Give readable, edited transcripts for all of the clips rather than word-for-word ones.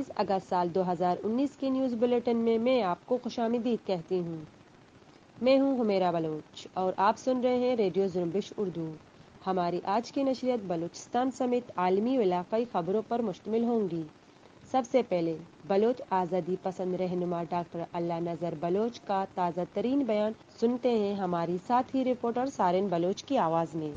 22 اگست سال 2019 کے news bulletin میں میں آپ کو خوشامدید کہتی ہوں۔ میں ہوں حمیرہ بلوچ اور آپ سن رہے ہیں ریڈیو جنبش اردو۔ ہماری آج کی نشریات بلوچستان سمیت عالمی و علاقائی خبروں پر مشتمل ہوں گی۔ سب سے پہلے بلوچ آزادی پسند رہنما ڈاکٹر اللہ نذر بلوچ کا تازہ ترین بیان سنتے ہیں ہماری ساتھی رپورٹر سارن بلوچ کی آواز میں۔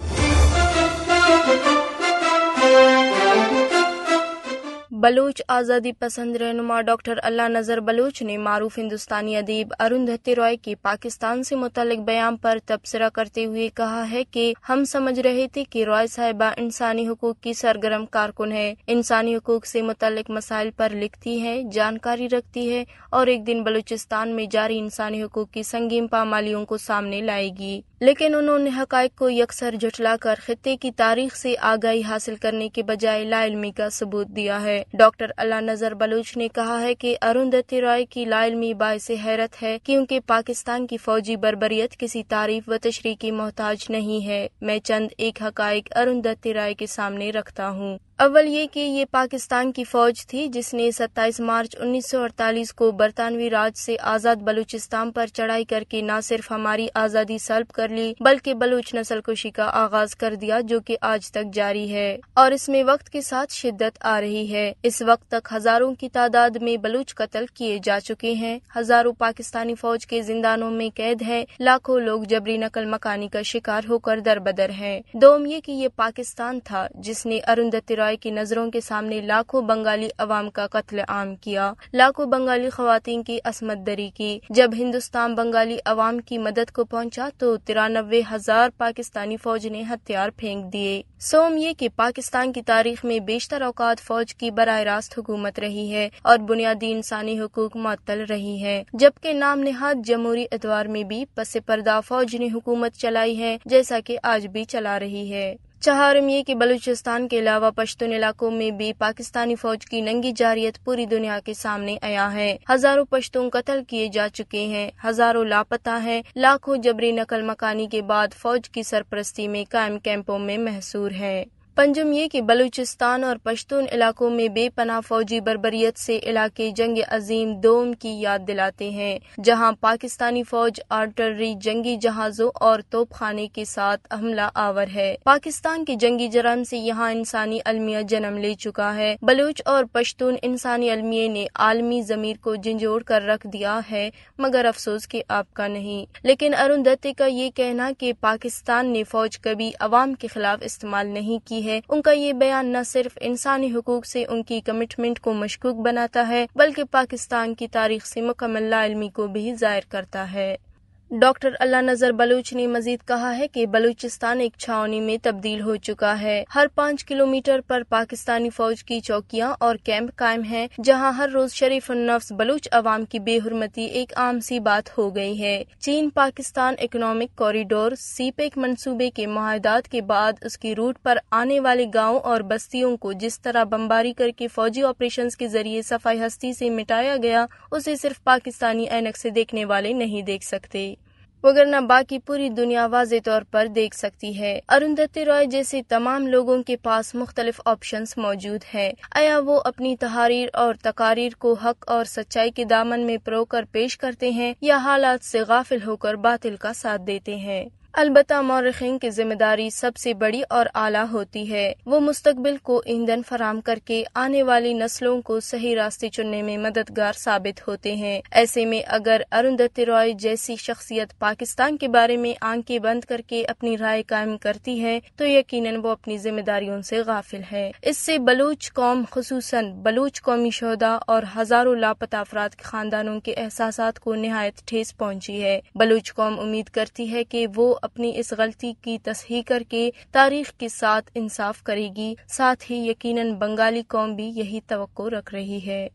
بلوچ آزادی پسند رہنما ڈاکٹر اللہ نذر بلوچ نے معروف ہندوستانی ادیب اروندھتی رائے کے پاکستان سے متعلق بیان پر تبصرہ کرتے ہوئے کہا ہے کہ ہم سمجھ رہے تھے کہ رائے صاحبہ انسانی حقوق کی سرگرم کارکن ہے، انسانی حقوق سے متعلق مسائل پر لکھتی ہے، جانکاری رکھتی ہے اور ایک دن بلوچستان میں جاری انسانی حقوق کی سنگین پامالیوں کو سامنے لائے گی، لیکن انہوں نے حقائق کو یکسر جھٹلا کر خطے کی تاریخ سے آگاہی حاصل کرنے کے بجائے لا علمی کا ثبوت دیا ہے۔ ڈاکٹر اللہ نذر بلوچ نے کہا ہے کہ اروندھتی رائے کی لا علمی باعث حیرت ہے کیونکہ پاکستان کی فوجی بربریت کسی تعریف و تشریح کی محتاج نہیں ہے۔ میں چند ایک حقائق اروندھتی رائے کے سامنے رکھتا ہوں۔ اول یہ کہ یہ پاکستان کی فوج تھی جس نے 27 مارچ 1948 کو برطانوی راج سے آزاد بلوچستان پر چڑھائی کر کے نہ صرف ہماری آزادی سلب کر لی بلکہ بلوچ نسل کشی کا آغاز کر دیا جو کہ آج تک جاری ہے اور اس میں وقت کے ساتھ شدت آ رہی ہے۔ اس وقت تک ہزاروں کی تعداد میں بلوچ قتل کیے جا چکے ہیں، ہزاروں پاکستانی فوج کے زندانوں میں قید ہیں، لاکھوں لوگ جبری نقل مکانی کا شکار ہو کر دربدر ہیں۔ دوم یہ کہ یہ پاکستان تھا جس نے اروندھتی رائے کی نظروں کے سامنے لاکھوں بنگالی عوام کا قتل عام کیا، لاکھوں بنگالی خواتین کی عصمت دری کی۔ جب ہندوستان بنگالی عوام کی مدد کو پہنچا تو 93,000 پاکستانی فوج نے ہتھیار پھینک دیے۔ سوم یہ کہ پاکستان کی تاریخ میں بیشتر اوقات فوج کی براہ راست حکومت رہی ہے اور بنیادی انسانی حقوق معطل رہی ہے، جبکہ نام نہاد جمہوری ادوار میں بھی پس پردہ فوج نے حکومت چلائی ہے جیسا کہ آج بھی چلا رہی ہے۔ چہارم یہ کہ بلوچستان کے علاوہ پشتون علاقوں میں بھی پاکستانی فوج کی ننگی جارحیت پوری دنیا کے سامنے آیا ہے۔ ہزاروں پشتون قتل کیے جا چکے ہیں، ہزاروں لاپتہ ہیں، لاکھوں جبری نقل مکانی کے بعد فوج کی سرپرستی میں قائم کیمپوں میں محصور ہیں۔ پنجم یہ کہ بلوچستان اور پشتون علاقوں میں بے پناہ فوجی بربریت سے علاقے جنگ عظیم دوم کی یاد دلاتے ہیں، جہاں پاکستانی فوج آرٹلری، جنگی جہازوں اور توپ خانے کے ساتھ حملہ آور ہے۔ پاکستان کے جنگی جرائم سے یہاں انسانی المیہ جنم لے چکا ہے۔ بلوچ اور پشتون انسانی المیے نے عالمی ضمیر کو جھنجھوڑ کر رکھ دیا ہے، مگر افسوس کہ آپ کا نہیں۔ لیکن اروندھتی کا یہ کہنا کہ پاکستان نے فوج کبھی عوام کے خلاف استعمال نہیں کی ہے، ان کا یہ بیان نہ صرف انسانی حقوق سے ان کی کمٹمنٹ کو مشکوک بناتا ہے بلکہ پاکستان کی تاریخ سے مکمل لا علمی کو بھی ظاہر کرتا ہے۔ ڈاکٹر اللہ نذر بلوچ نے مزید کہا ہے کہ بلوچستان ایک چھاؤنی میں تبدیل ہو چکا ہے۔ ہر 5 کلومیٹر پر پاکستانی فوج کی چوکیاں اور کیمپ قائم ہیں، جہاں ہر روز شریف النفس بلوچ عوام کی بے حرمتی ایک عام سی بات ہو گئی ہے۔ چین Pakistan economic corridor CPEC منصوبے کے معاہدات کے بعد اس کی روٹ پر آنے والے گاؤں اور بستیوں کو جس طرح بمباری کر کے فوجی آپریشنز کے ذریعے صفائی ہستی سے مٹایا گیا، اسے صرف پاکستانی اینک سے دیکھنے والے نہیں دیکھ سکتے، وگرنہ باقی پوری دنیا واضح طور پر دیکھ سکتی ہے۔ اروندھتی رائے جیسے تمام لوگوں کے پاس مختلف آپشنز موجود ہیں۔ آیا وہ اپنی تحاریر اور تقاریر کو حق اور سچائی کے دامن میں پرو کر پیش کرتے ہیں یا حالات سے غافل ہو کر باطل کا ساتھ دیتے ہیں؟ البتہ مورخین کی ذمہ داری سب سے بڑی اور اعلیٰ ہوتی ہے، وہ مستقبل کو ایندھن فراہم کر کے آنے والی نسلوں کو صحیح راستے چننے میں مددگار ثابت ہوتے ہیں۔ ایسے میں اگر اروندھتی رائے جیسی شخصیت پاکستان کے بارے میں آنکھیں بند کر کے اپنی رائے قائم کرتی ہے تو یقیناً وہ اپنی ذمہ داریوں سے غافل ہے۔ اس سے بلوچ قوم خصوصاً بلوچ قومی شہداء اور ہزاروں لاپتہ افراد کے خاندانوں کے احساسات کو نہایت ٹھیس پہنچی ہے۔ بلوچ قوم امید کرتی ہے کہ وہ اپنی اس غلطی کی تصحیح کر کے تاریخ کے ساتھ انصاف کرے گی، ساتھ ہی یقیناً بنگالی قوم بھی یہی توقع رکھ رہی ہے۔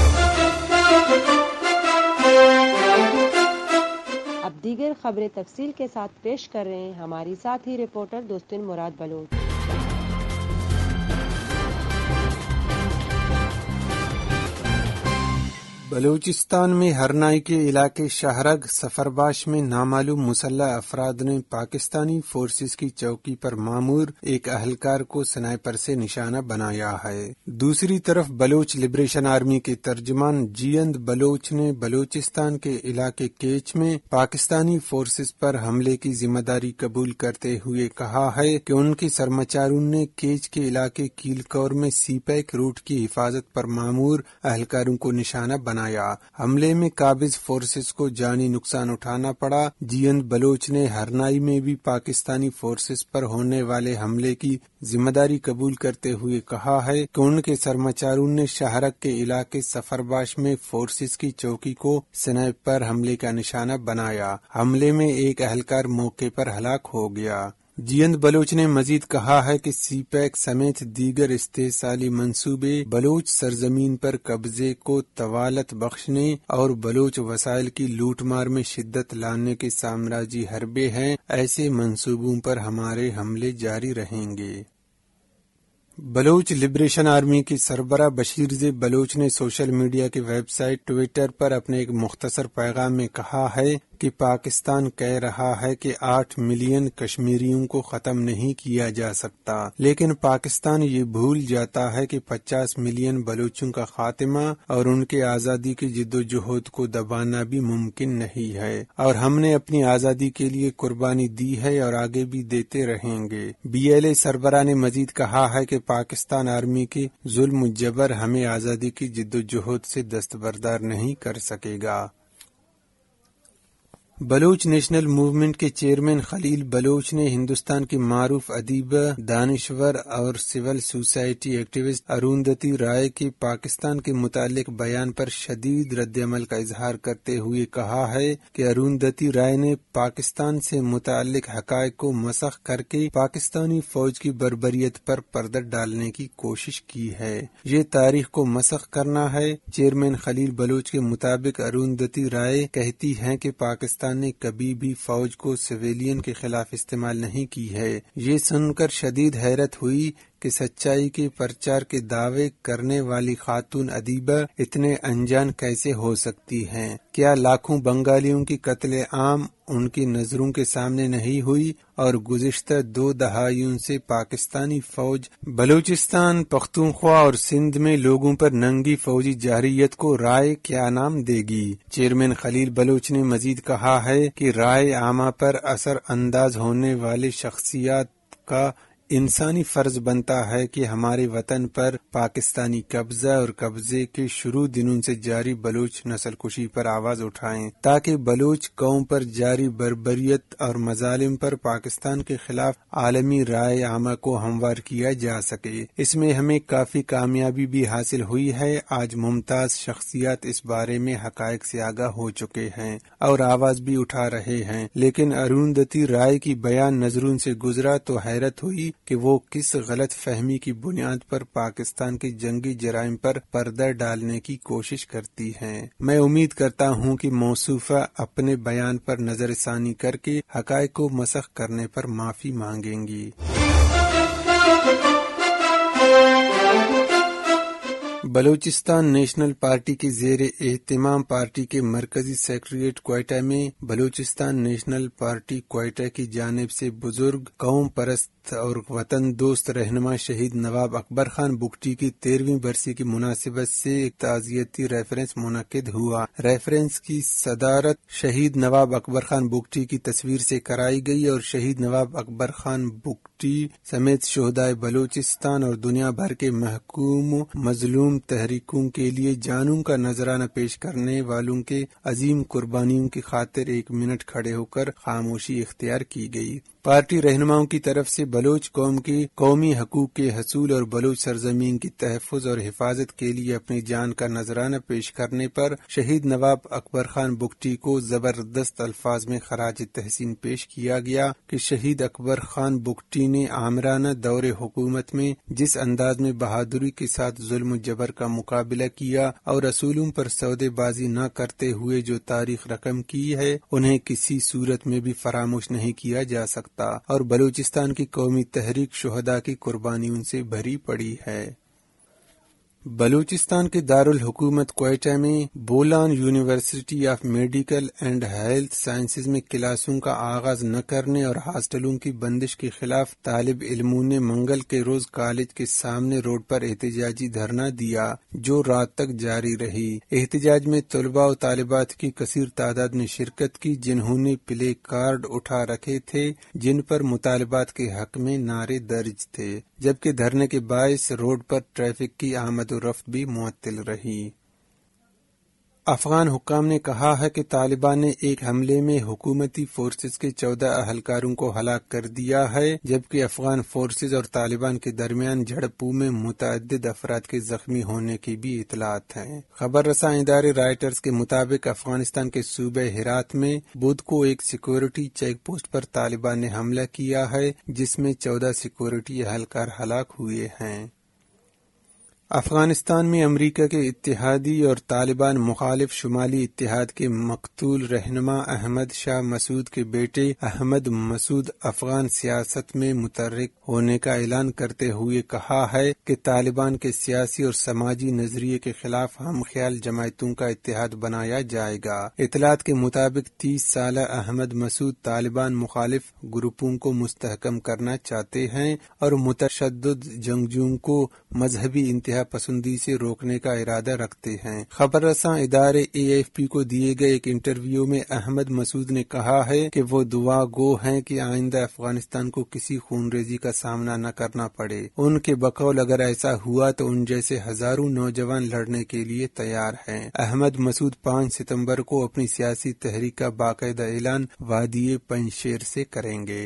اب دیگر خبریں تفصیل کے ساتھ پیش کر رہے ہیں ہماری ساتھی رپورٹر دوستن مراد بلوچ۔ بلوچستان میں ہرنائی کے علاقے شاہرگ سفرباش میں نامعلوم مسلح افراد نے پاکستانی فورسز کی چوکی پر مامور ایک اہلکار کو سنائپر سے نشانہ بنایا ہے۔ دوسری طرف بلوچ لبریشن آرمی کے ترجمان جیند بلوچ نے بلوچستان کے علاقے کیچ میں پاکستانی فورسز پر حملے کی ذمہ داری قبول کرتے ہوئے کہا ہے کہ ان کے سرمچارون نے کیچ کے علاقے کیلکور میں سی پیک روٹ کی حفاظت پر مامور اہلکاروں کو نشانہ بنایا۔ حملے میں قابض فورسز کو جانی نقصان اٹھانا پڑا۔ جیند بلوچ نے ہرنائی میں بھی پاکستانی فورسز پر ہونے والے حملے کی ذمہ داری قبول کرتے ہوئے کہا ہے کہ ان کے سرمچارون نے شاہرگ کے علاقے سفرباش میں فورسز کی چوکی کو سنائپر حملے کا نشانہ بنایا۔ حملے میں ایک اہلکار موقع پر ہلاک ہو گیا۔ جیند بلوچ نے مزید کہا ہے کہ سی پیک سمیت دیگر استحصالی منصوبے بلوچ سرزمین پر قبضے کو طوالت بخشنے اور بلوچ وسائل کی لوٹ مار میں شدت لانے کے سامراجی حربے ہیں۔ ایسے منصوبوں پر ہمارے حملے جاری رہیں گے۔ بلوچ لبریشن آرمی کے سربراہ بشیر زی بلوچ نے سوشل میڈیا کی ویب سائٹ ٹویٹر پر اپنے ایک مختصر پیغام میں کہا ہے کہ پاکستان کہہ رہا ہے کہ 8 ملین کشمیریوں کو ختم نہیں کیا جا سکتا، لیکن پاکستان یہ بھول جاتا ہے کہ 50 ملین بلوچوں کا خاتمہ اور ان کے آزادی کی جد و جہد کو دبانا بھی ممکن نہیں ہے، اور ہم نے اپنی آزادی کے لیے قربانی دی ہے اور آگے بھی دیتے رہیں گے۔ BLA سربراہ نے مزید کہا ہے کہ پاکستان آرمی کے ظلم و جبر ہمیں آزادی کی جد و جہد سے دستبردار نہیں کر سکے گا۔ بلوچ نیشنل موومنٹ کے چیئرمین خلیل بلوچ نے ہندوستان کی معروف ادیبہ، دانشور اور civil society activist Arundhati Roy کے پاکستان کے متعلق بیان پر شدید رد عمل کا اظہار کرتے ہوئے کہا ہے کہ اروندھتی رائے نے پاکستان سے متعلق حقائق کو مسخ کر کے پاکستانی فوج کی بربریت پر پردہ ڈالنے کی کوشش کی ہے۔ یہ تاریخ کو مسخ کرنا ہے۔ چیئرمین خلیل بلوچ کے مطابق اروندھتی رائے کہتی ہیں کہ پاکستان نے کبھی بھی فوج کو سویلین کے خلاف استعمال نہیں کی ہے۔ یہ سن کر شدید حیرت ہوئی کہ سچائی کے پرچار کے دعوے کرنے والی خاتون ادیبہ اتنے انجان کیسے ہو سکتی ہیں؟ کیا لاکھوں بنگالیوں کی قتل عام ان کی نظروں کے سامنے نہیں ہوئی؟ اور گزشتہ 2 دہائیوں سے پاکستانی فوج بلوچستان، پختونخوا اور سندھ میں لوگوں پر ننگی فوجی جارحیت کو رائے کیا نام دے گی؟ چیئرمین خلیل بلوچ نے مزید کہا ہے کہ رائے عامہ پر اثر انداز ہونے والے شخصیات کا انسانی فرض بنتا ہے کہ ہمارے وطن پر پاکستانی قبضہ اور قبضے کے شروع دنوں سے جاری بلوچ نسل کشی پر آواز اٹھائیں، تاکہ بلوچ قوم پر جاری بربریت اور مظالم پر پاکستان کے خلاف عالمی رائے عامہ کو ہموار کیا جا سکے۔ اس میں ہمیں کافی کامیابی بھی حاصل ہوئی ہے۔ آج ممتاز شخصیات اس بارے میں حقائق سے آگاہ ہو چکے ہیں اور آواز بھی اٹھا رہے ہیں، لیکن اروندھتی رائے کی بیان نظروں سے گزرا تو حیرت ہوئی کہ وہ کس غلط فہمی کی بنیاد پر پاکستان کے جنگی جرائم پر پردہ ڈالنے کی کوشش کرتی ہیں۔ میں امید کرتا ہوں کہ موصوفہ اپنے بیان پر نظر ثانی کر کے حقائق کو مسخ کرنے پر معافی مانگیں گی۔ بلوچستان نیشنل پارٹی کے زیر اہتمام پارٹی کے مرکزی سیکریٹریٹ کوئٹہ میں بلوچستان نیشنل پارٹی کوئٹہ کی جانب سے بزرگ، قوم پرست اور وطن دوست رہنما شہید نواب اکبر خان بگٹی کی 13ویں برسی کی مناسبت سے ایک تعزیتی ریفرنس منعقد ہوا۔ ریفرنس کی صدارت شہید نواب اکبر خان بگٹی کی تصویر سے کرائی گئی اور شہید نواب اکبر خان بگٹی سمیت شہدائے بلوچستان اور دنیا بھر کے محکوم و مظلوم تحریکوں کے لیے جانوں کا نذرانہ پیش کرنے والوں کے عظیم قربانیوں کی خاطر 1 منٹ کھڑے ہو کر خاموشی اختیار کی گئی۔ پارٹی رہنماؤں کی طرف سے بلوچ قوم کی قومی حقوق کے حصول اور بلوچ سرزمین کی تحفظ اور حفاظت کے لیے اپنی جان کا نذرانہ پیش کرنے پر شہید نواب اکبر خان بگٹی کو زبردست الفاظ میں خراج تحسین پیش کیا گیا کہ شہید اکبر خان بگٹی نے آمرانہ دور حکومت میں جس انداز میں بہادری کے ساتھ ظلم و جبر کا مقابلہ کیا اور اصولوں پر سودے بازی نہ کرتے ہوئے جو تاریخ رقم کی ہے، انہیں کسی صورت میں بھی فراموش نہیں کیا جا سکتا اور بلوچستان کی قومی تحریک شہداء کی قربانیوں سے بھری پڑی ہے۔ بلوچستان کے دارالحکومت کوئٹہ میں Bolan university of medical and health sciences میں کلاسوں کا آغاز نہ کرنے اور ہاسٹلوں کی بندش کے خلاف طالب علموں نے منگل کے روز کالج کے سامنے روڈ پر احتجاجی دھرنا دیا جو رات تک جاری رہی۔ احتجاج میں طلباء و طالبات کی کثیر تعداد نے شرکت کی جنہوں نے پلے کارڈ اٹھا رکھے تھے جن پر مطالبات کے حق میں نعرے درج تھے، جبکہ دھرنے کے باعث روڈ پر ٹریفک کی آمد و رفت بھی معطل رہی۔ افغان حکام نے کہا ہے کہ طالبان نے ایک حملے میں حکومتی فورسز کے 14 اہلکاروں کو ہلاک کر دیا ہے، جبکہ افغان فورسز اور طالبان کے درمیان جھڑپوں میں متعدد افراد کے زخمی ہونے کی بھی اطلاعات ہیں۔ خبر رساں ادارے رائٹرز کے مطابق افغانستان کے صوبہ ہرات میں بدھ کو ایک سیکورٹی چیک پوسٹ پر طالبان نے حملہ کیا ہے جس میں 14 سیکورٹی اہلکار ہلاک ہوئے ہیں۔ افغانستان میں امریکہ کے اتحادی اور طالبان مخالف شمالی اتحاد کے مقتول رہنما احمد شاہ مسعود کے بیٹے احمد مسعود افغان سیاست میں متحرک ہونے کا اعلان کرتے ہوئے کہا ہے کہ طالبان کے سیاسی اور سماجی نظریے کے خلاف ہم خیال جماعتوں کا اتحاد بنایا جائے گا۔ اطلاعات کے مطابق 30 سالہ احمد مسعود طالبان مخالف گروپوں کو مستحکم کرنا چاہتے ہیں اور متشدد جنگجوؤں کو مذہبی انتہا پسندی سے روکنے کا ارادہ رکھتے ہیں۔ خبر رساں ادارے AFP کو دیے گئے ایک انٹرویو میں احمد مسعود نے کہا ہے کہ وہ دعا گو ہیں کہ آئندہ افغانستان کو کسی خون ریزی کا سامنا نہ کرنا پڑے۔ ان کے بقول اگر ایسا ہوا تو ان جیسے ہزاروں نوجوان لڑنے کے لیے تیار ہیں۔ احمد مسعود 5 ستمبر کو اپنی سیاسی تحریک کا باقاعدہ اعلان وادی پنجشیر سے کریں گے۔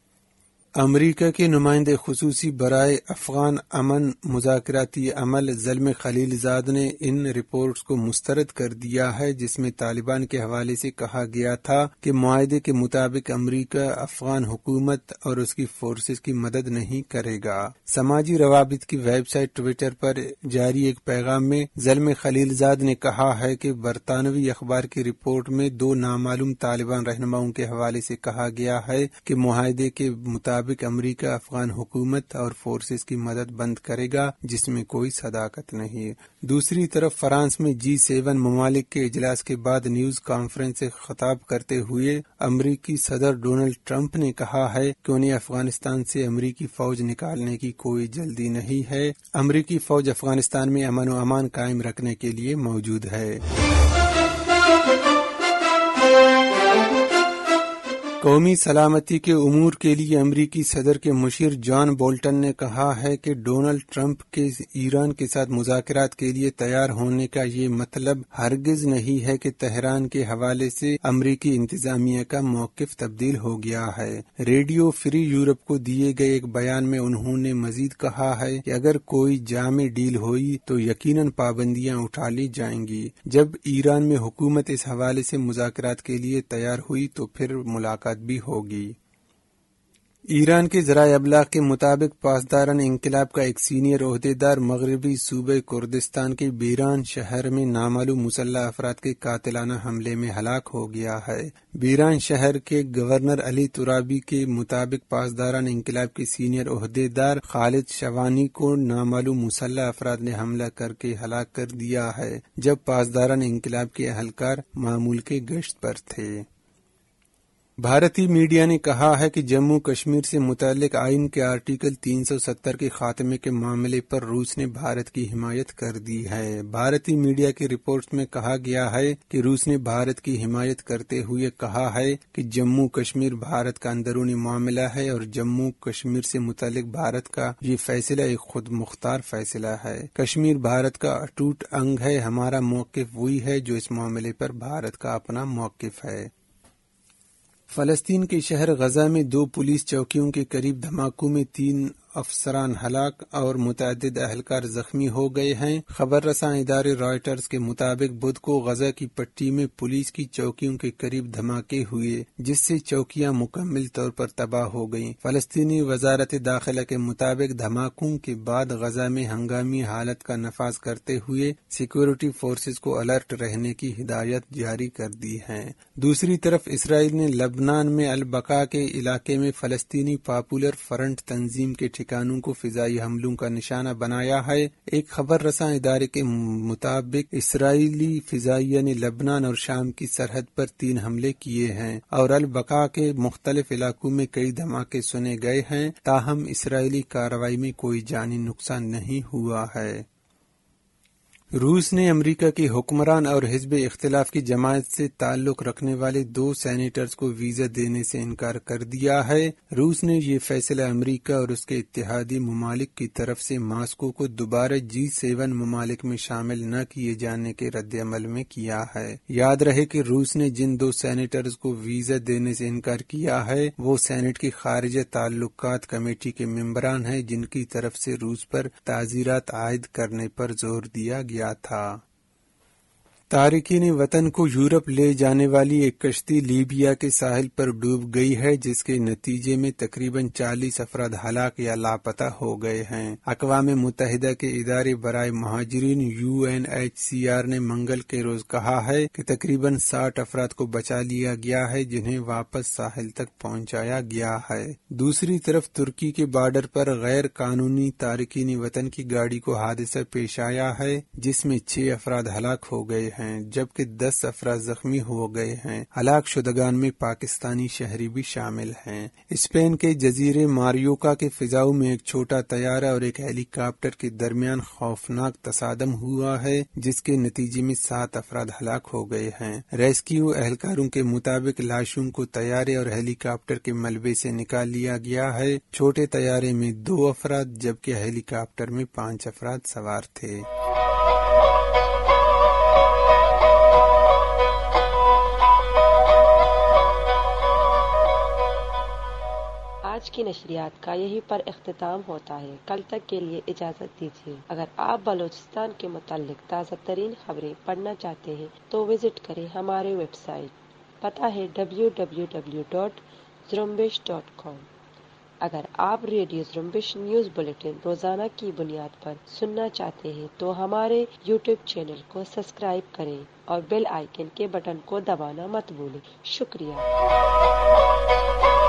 امریکہ کے نمائندے خصوصی برائے افغان امن مذاکراتی عمل زلمے خلیل زاد نے ان رپورٹس کو مسترد کر دیا ہے جس میں طالبان کے حوالے سے کہا گیا تھا کہ معاہدے کے مطابق امریکہ افغان حکومت اور اس کی فورسز کی مدد نہیں کرے گا۔ سماجی روابط کی ویب سائٹ ٹویٹر پر جاری ایک پیغام میں زلمے خلیل زاد نے کہا ہے کہ برطانوی اخبار کی رپورٹ میں 2 نامعلوم طالبان رہنماؤں کے حوالے سے کہا گیا ہے کہ معاہدے کے مطابق امریکہ افغان حکومت اور فورسز کی مدد بند کرے گا جس میں کوئی صداقت نہیں۔ دوسری طرف فرانس میں G7 ممالک کے اجلاس کے بعد نیوز کانفرنس سے خطاب کرتے ہوئے امریکی صدر ڈونلڈ ٹرمپ نے کہا ہے کہ انہیں افغانستان سے امریکی فوج نکالنے کی کوئی جلدی نہیں ہے۔ امریکی فوج افغانستان میں امن و امان قائم رکھنے کے لیے موجود ہے۔ قومی سلامتی کے امور کے لیے امریکی صدر کے مشیر جان بولٹن نے کہا ہے کہ ڈونلڈ ٹرمپ کے ایران کے ساتھ مذاکرات کے لیے تیار ہونے کا یہ مطلب ہرگز نہیں ہے کہ تہران کے حوالے سے امریکی انتظامیہ کا موقف تبدیل ہو گیا ہے۔ ریڈیو فری یورپ کو دیے گئے ایک بیان میں انہوں نے مزید کہا ہے کہ اگر کوئی جامع ڈیل ہوئی تو یقیناً پابندیاں اٹھا لی جائیں گی۔ جب ایران میں حکومت اس حوالے سے مذاکرات کے لیے تیار ہوئی تو پھر ملاقات بھی ہوگی۔ ایران کے ذرائع ابلاغ کے مطابق پاسداران انقلاب کا ایک سینئر عہدیدار مغربی صوبہ کردستان کے بیران شہر میں نامعلوم مسلح افراد کے قاتلانہ حملے میں ہلاک ہو گیا ہے۔ بیران شہر کے گورنر علی ترابی کے مطابق پاسداران انقلاب کے سینئر عہدیدار خالد شوانی کو نامعلوم مسلح افراد نے حملہ کر کے ہلاک کر دیا ہے جب پاسداران انقلاب کے اہلکار معمول کے گشت پر تھے۔ بھارتی میڈیا نے کہا ہے کہ جموں کشمیر سے متعلق آئین کے آرٹیکل 370 کے خاتمے کے معاملے پر روس نے بھارت کی حمایت کر دی ہے۔ بھارتی میڈیا کی رپورٹس میں کہا گیا ہے کہ روس نے بھارت کی حمایت کرتے ہوئے کہا ہے کہ جموں کشمیر بھارت کا اندرونی معاملہ ہے اور جموں کشمیر سے متعلق بھارت کا یہ فیصلہ ایک خود مختار فیصلہ ہے۔ کشمیر بھارت کا اٹوٹ انگ ہے۔ ہمارا موقف وہی ہے جو اس معاملے پر بھارت کا اپنا موقف ہے۔ فلسطین کے شہر غزہ میں 2 پولیس چوکیوں کے قریب دھماکوں میں 3 افسران ہلاک اور متعدد اہلکار زخمی ہو گئے ہیں۔ خبر رساں ادارے رائٹرز کے مطابق بدھ کو غزہ کی پٹی میں پولیس کی چوکیوں کے قریب دھماکے ہوئے جس سے چوکیاں مکمل طور پر تباہ ہو گئیں۔ فلسطینی وزارت داخلہ کے مطابق دھماکوں کے بعد غزہ میں ہنگامی حالت کا نفاذ کرتے ہوئے سیکورٹی فورسز کو الرٹ رہنے کی ہدایت جاری کر دی ہے۔ دوسری طرف اسرائیل نے لبنان میں البقاع کے علاقے میں فلسطینی پاپولر فرنٹ تنظیم کے ٹھکانوں کو فضائی حملوں کا نشانہ بنایا ہے۔ ایک خبر رساں ادارے کے مطابق اسرائیلی فضائیہ نے لبنان اور شام کی سرحد پر 3 حملے کیے ہیں اور البقاع کے مختلف علاقوں میں کئی دھماکے سنے گئے ہیں، تاہم اسرائیلی کارروائی میں کوئی جانی نقصان نہیں ہوا ہے۔ روس نے امریکہ کے حکمران اور حزب اختلاف کی جماعت سے تعلق رکھنے والے 2 سینیٹرز کو ویزا دینے سے انکار کر دیا ہے۔ روس نے یہ فیصلہ امریکہ اور اس کے اتحادی ممالک کی طرف سے ماسکو کو دوبارہ G7 ممالک میں شامل نہ کیے جانے کے رد عمل میں کیا ہے۔ یاد رہے کہ روس نے جن 2 سینیٹرز کو ویزا دینے سے انکار کیا ہے وہ سینٹ کی خارجہ تعلقات کمیٹی کے ممبران ہیں، جن کی طرف سے روس پر تعزیرات عائد کرنے پر زور دیا گیا تھا۔ تارکین وطن کو یورپ لے جانے والی ایک کشتی لیبیا کے ساحل پر ڈوب گئی ہے، جس کے نتیجے میں تقریباً 40 افراد ہلاک یا لاپتہ ہو گئے ہیں۔ اقوام متحدہ کے ادارے برائے مہاجرین UNHCR نے منگل کے روز کہا ہے کہ تقریباً 60 افراد کو بچا لیا گیا ہے، جنہیں واپس ساحل تک پہنچایا گیا ہے۔ دوسری طرف ترکی کے بارڈر پر غیر قانونی تارکین وطن کی گاڑی کو حادثہ پیش آیا ہے، جس میں 6 افراد ہلاک ہو گئے ہیں جبکہ 10 افراد زخمی ہو گئے ہیں۔ ہلاک شدگان میں پاکستانی شہری بھی شامل ہیں۔ اسپین کے جزیرے ماریوکا کے فضاؤں میں ایک چھوٹا طیارہ اور ایک ہیلی کاپٹر کے درمیان خوفناک تصادم ہوا ہے، جس کے نتیجے میں 7 افراد ہلاک ہو گئے ہیں۔ ریسکیو اہلکاروں کے مطابق لاشوں کو طیارے اور ہیلی کاپٹر کے ملبے سے نکال لیا گیا ہے۔ چھوٹے طیارے میں 2 افراد جبکہ ہیلی کاپٹر میں 5 افراد سوار تھے۔ آج کی نشریات کا یہی پر اختتام ہوتا ہے۔ کل تک کے لیے اجازت دیجیے۔ اگر آپ بلوچستان کے متعلق تازہ ترین خبریں پڑھنا چاہتے ہیں تو وزٹ کریں ہمارے ویب سائٹ، پتہ ہے www.zrumbish.com۔ اگر آپ ریڈیو زرمبش نیوز بلیٹن روزانہ کی بنیاد پر سننا چاہتے ہیں تو ہمارے YouTube چینل کو سبسکرائب کریں اور بیل آئیکن کے بٹن کو دبانا مت بھولیں۔ شکریہ۔